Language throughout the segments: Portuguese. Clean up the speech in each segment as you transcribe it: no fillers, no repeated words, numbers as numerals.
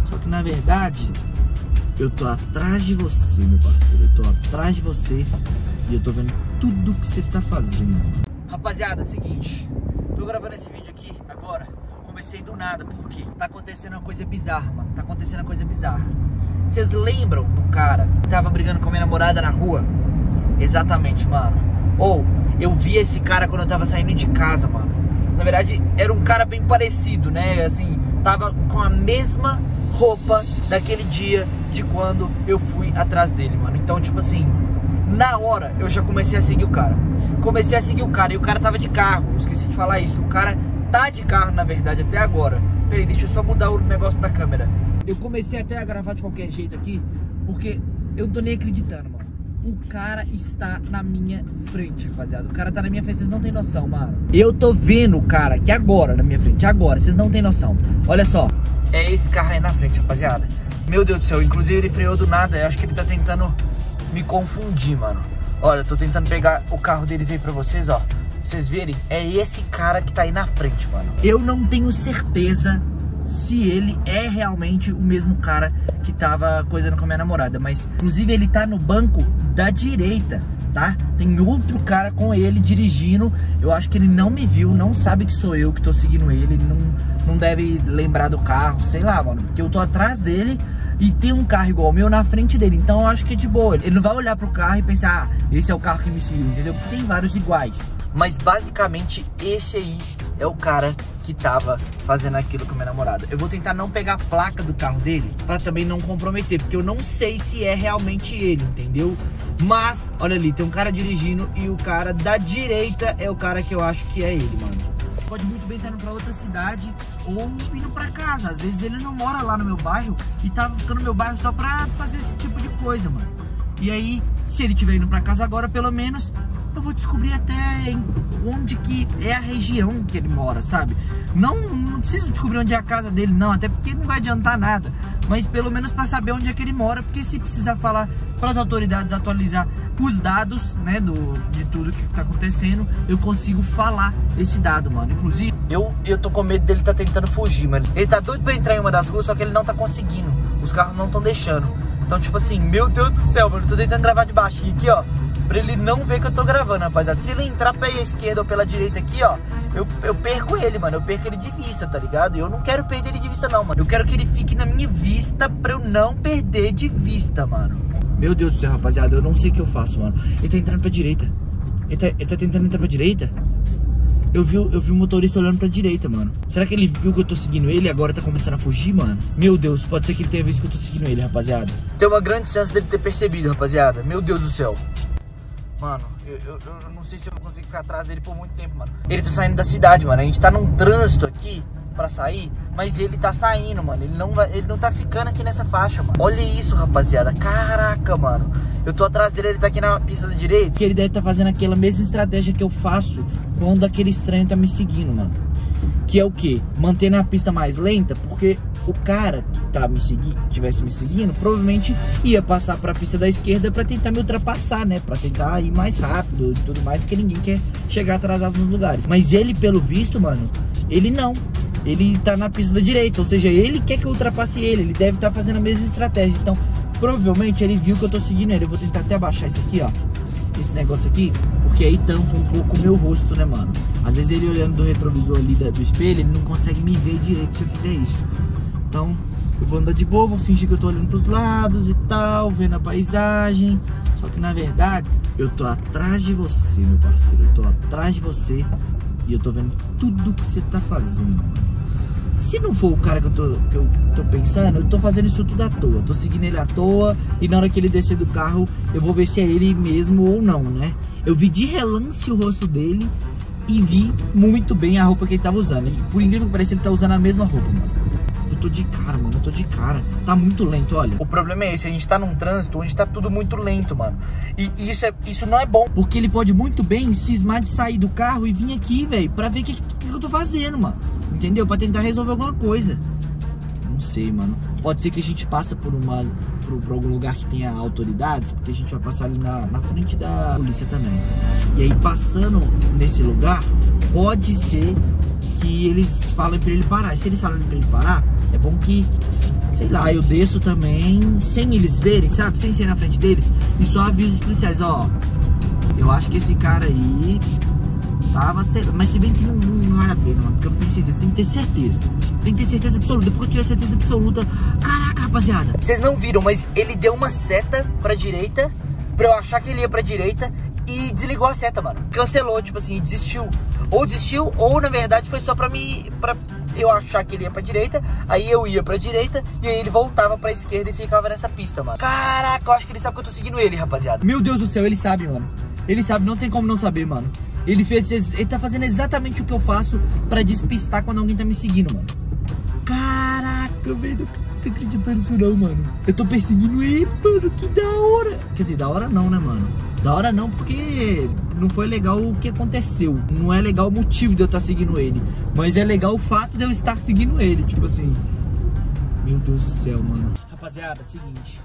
Só que na verdade, eu tô atrás de você, meu parceiro. Eu tô atrás de você e eu tô vendo tudo que você tá fazendo. Rapaziada, é o seguinte, tô gravando esse vídeo aqui agora. Comecei do nada, porque tá acontecendo uma coisa bizarra, mano. Tá acontecendo uma coisa bizarra. Vocês lembram do cara que tava brigando com a minha namorada na rua? Exatamente, mano. Ou, eu vi esse cara quando eu tava saindo de casa, mano. Na verdade, era um cara bem parecido, né? Assim, tava com a mesma roupa daquele dia de quando eu fui atrás dele, mano. Então, tipo assim, na hora eu já comecei a seguir o cara. Comecei a seguir o cara e o cara tava de carro. Esqueci de falar isso. O cara tá de carro, na verdade, até agora. Peraí, deixa eu só mudar o negócio da câmera. Eu comecei até a gravar de qualquer jeito aqui, porque eu não tô nem acreditando, mano. O cara está na minha frente, rapaziada. O cara tá na minha frente, vocês não tem noção, mano. Eu tô vendo o cara aqui agora, na minha frente, agora, vocês não tem noção. Olha só, é esse carro aí na frente, rapaziada. Meu Deus do céu, inclusive ele freou do nada. Eu acho que ele tá tentando me confundir, mano. Olha, eu tô tentando pegar o carro deles aí pra vocês, ó. Pra vocês verem, é esse cara que tá aí na frente, mano. Eu não tenho certeza se ele é realmente o mesmo cara que tava coisando com a minha namorada, mas inclusive ele tá no banco da direita, tá? Tem outro cara com ele dirigindo. Eu acho que ele não me viu, não sabe que sou eu que tô seguindo ele. Ele não deve lembrar do carro, sei lá, mano, porque eu tô atrás dele e tem um carro igual o meu na frente dele. Então eu acho que é de boa. Ele não vai olhar pro carro e pensar, ah, esse é o carro que me seguiu, entendeu? Porque tem vários iguais. Mas basicamente esse aí é o cara que tava fazendo aquilo com a minha namorada. Eu vou tentar não pegar a placa do carro dele pra também não comprometer, porque eu não sei se é realmente ele, entendeu? Mas, olha ali, tem um cara dirigindo e o cara da direita é o cara que eu acho que é ele, mano. Pode muito bem estar indo pra outra cidade ou indo pra casa. Às vezes ele não mora lá no meu bairro e tava ficando no meu bairro só pra fazer esse tipo de coisa, mano. E aí, se ele estiver indo pra casa agora, pelo menos, eu vou descobrir até onde que é a região que ele mora, sabe? Não preciso descobrir onde é a casa dele, não, até porque não vai adiantar nada. Mas pelo menos pra saber onde é que ele mora, porque se precisar falar para as autoridades, atualizar os dados, né, de tudo que tá acontecendo, eu consigo falar esse dado, mano. Inclusive, eu tô com medo dele tá tentando fugir, mano. Ele tá doido pra entrar em uma das ruas, só que ele não tá conseguindo. Os carros não estão deixando. Então, tipo assim, meu Deus do céu, mano, eu tô tentando gravar de baixinho aqui, ó, pra ele não ver que eu tô gravando, rapaziada. Se ele entrar pela esquerda ou pela direita aqui, ó, eu perco ele, mano. Eu perco ele de vista, tá ligado? Eu não quero perder ele de vista, não, mano. Eu quero que ele fique na minha vista pra eu não perder de vista, mano. Meu Deus do céu, rapaziada, eu não sei o que eu faço, mano. Ele tá entrando pra direita. Ele tá tentando entrar pra direita. Eu vi o motorista olhando pra direita, mano. Será que ele viu que eu tô seguindo ele e agora tá começando a fugir, mano? Meu Deus, pode ser que ele tenha visto que eu tô seguindo ele, rapaziada. Tem uma grande chance dele ter percebido, rapaziada. Meu Deus do céu. Mano, eu não sei se eu vou conseguir ficar atrás dele por muito tempo, mano. Ele tá saindo da cidade, mano. A gente tá num trânsito aqui pra sair, mas ele tá saindo, mano. Ele não tá ficando aqui nessa faixa, mano. Olha isso, rapaziada. Caraca, mano. Eu tô atrás dele, ele tá aqui na pista da direita. Que ele deve tá fazendo aquela mesma estratégia que eu faço quando aquele estranho tá me seguindo, mano. Que é o quê? Manter na pista mais lenta, porque o cara que tá tivesse me seguindo, provavelmente ia passar pra pista da esquerda pra tentar me ultrapassar, né? Pra tentar ir mais rápido e tudo mais, porque ninguém quer chegar atrasado nos lugares. Mas ele, pelo visto, mano, ele não. Ele tá na pista da direita, ou seja, ele quer que eu ultrapasse ele. Ele deve estar fazendo a mesma estratégia. Então, provavelmente ele viu que eu tô seguindo ele. Eu vou tentar até abaixar isso aqui, ó, esse negócio aqui, porque aí tampa um pouco o meu rosto, né, mano? Às vezes ele olhando do retrovisor ali do espelho, ele não consegue me ver direito se eu fizer isso. Então, eu vou andar de boa, vou fingir que eu tô olhando pros lados e tal, vendo a paisagem. Só que na verdade, eu tô atrás de você, meu parceiro. Eu tô atrás de você e eu tô vendo tudo que você tá fazendo, mano. Se não for o cara que eu tô pensando, eu tô fazendo isso tudo à toa. Eu tô seguindo ele à toa e na hora que ele descer do carro, eu vou ver se é ele mesmo ou não, né? Eu vi de relance o rosto dele e vi muito bem a roupa que ele tava usando. E por incrível que pareça, ele tá usando a mesma roupa, mano. Eu tô de cara, mano, eu tô de cara. Tá muito lento, olha. O problema é esse, a gente tá num trânsito onde tá tudo muito lento, mano. E isso não é bom. Porque ele pode muito bem cismar de sair do carro e vir aqui, velho, pra ver o que eu tô fazendo, mano. Entendeu? Pra tentar resolver alguma coisa. Não sei, mano. Pode ser que a gente passe por algum lugar que tenha autoridades, porque a gente vai passar ali na frente da polícia também. E aí, passando nesse lugar, pode ser que eles falem pra ele parar. E se eles falarem pra ele parar, é bom que sei lá, eu desço também sem eles verem, sabe? Sem ser na frente deles. E só aviso os policiais, ó, eu acho que esse cara aí tava... Mas se bem que não vale a pena, mano, porque eu não tenho certeza. Tem que ter certeza. Tem que ter certeza absoluta. Porque eu tiver certeza absoluta... Caraca, rapaziada. Vocês não viram, mas ele deu uma seta pra direita, pra eu achar que ele ia pra direita, e desligou a seta, mano. Cancelou, tipo assim, desistiu. Ou desistiu, ou na verdade foi só pra eu achar que ele ia pra direita, aí eu ia pra direita, e aí ele voltava pra esquerda e ficava nessa pista, mano. Caraca, eu acho que ele sabe que eu tô seguindo ele, rapaziada. Meu Deus do céu, ele sabe, mano. Ele sabe, não tem como não saber, mano. Ele tá fazendo exatamente o que eu faço pra despistar quando alguém tá me seguindo, mano. Caraca, velho, não tô acreditando nisso não, mano. Eu tô perseguindo ele, mano, que da hora. Quer dizer, da hora não, né, mano? Da hora não, porque não foi legal o que aconteceu. Não é legal o motivo de eu estar seguindo ele, mas é legal o fato de eu estar seguindo ele. Tipo assim, meu Deus do céu, mano. Rapaziada, seguinte,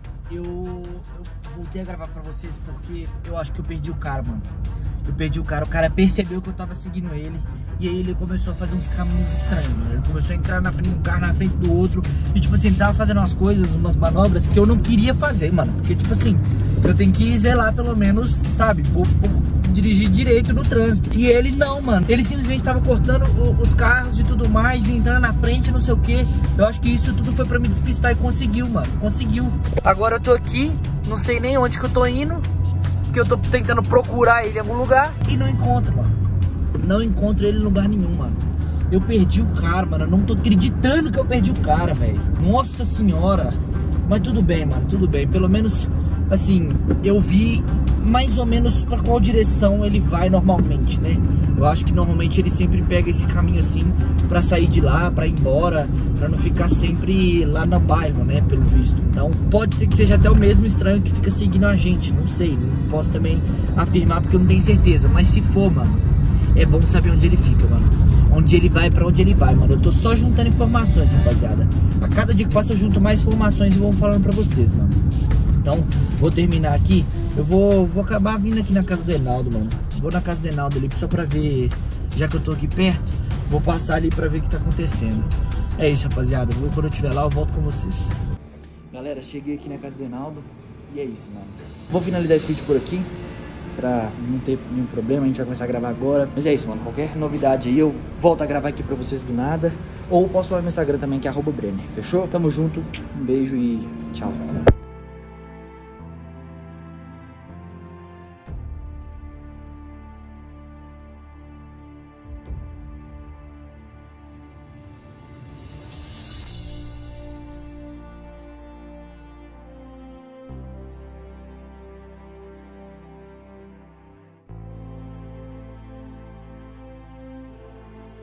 eu voltei a gravar pra vocês porque eu acho que eu perdi o cara, mano. Eu perdi o cara percebeu que eu tava seguindo ele. E aí ele começou a fazer uns caminhos estranhos, mano. Ele começou a entrar um carro na frente do outro. E tipo assim, ele tava fazendo umas coisas, umas manobras que eu não queria fazer, mano. Porque tipo assim, eu tenho que zelar pelo menos, sabe, por dirigir direito no trânsito. E ele não, mano. Ele simplesmente tava cortando os carros e tudo mais, e entrando na frente, não sei o que. Eu acho que isso tudo foi pra me despistar e conseguiu, mano. Conseguiu. Agora eu tô aqui, não sei nem onde que eu tô indo, porque eu tô tentando procurar ele em algum lugar e não encontro, mano. Não encontro ele em lugar nenhum, mano. Eu perdi o cara, mano. Eu não tô acreditando que eu perdi o cara, velho. Nossa senhora. Mas tudo bem, mano, tudo bem. Pelo menos, assim, eu vi mais ou menos pra qual direção ele vai normalmente, né? Eu acho que normalmente ele sempre pega esse caminho assim pra sair de lá, pra ir embora, pra não ficar sempre lá no bairro, né? Pelo visto. Então pode ser que seja até o mesmo estranho que fica seguindo a gente. Não sei, não posso também afirmar porque eu não tenho certeza. Mas se for, mano, é bom saber onde ele fica, mano. Onde ele vai, pra onde ele vai, mano. Eu tô só juntando informações, rapaziada. A cada dia que passa eu junto mais informações e vou falando pra vocês, mano. Então, vou terminar aqui. Eu vou acabar vindo aqui na casa do Enaldo, mano. Vou na casa do Enaldo ali só pra ver. Já que eu tô aqui perto, vou passar ali pra ver o que tá acontecendo. É isso, rapaziada. Quando eu estiver lá, eu volto com vocês. Galera, cheguei aqui na casa do Enaldo. E é isso, mano. Vou finalizar esse vídeo por aqui, pra não ter nenhum problema. A gente vai começar a gravar agora. Mas é isso, mano. Qualquer novidade aí eu volto a gravar aqui pra vocês do nada. Ou posto lá no meu Instagram também, que é @Brenner. Fechou? Tamo junto. Um beijo e tchau.